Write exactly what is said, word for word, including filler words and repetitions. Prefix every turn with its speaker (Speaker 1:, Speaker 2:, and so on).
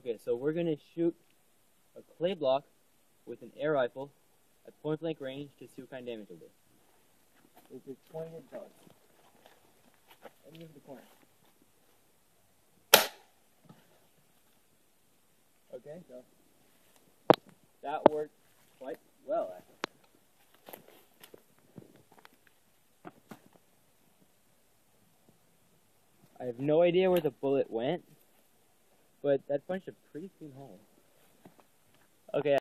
Speaker 1: Okay, so we're gonna shoot a clay block with an air rifle at point blank range to see what kind of damage it'll do.
Speaker 2: It's a pointed dart. Let me move the corner. Okay, so that worked quite well, actually.
Speaker 1: I have no idea where the bullet went, but that punched a pretty clean hole. Okay.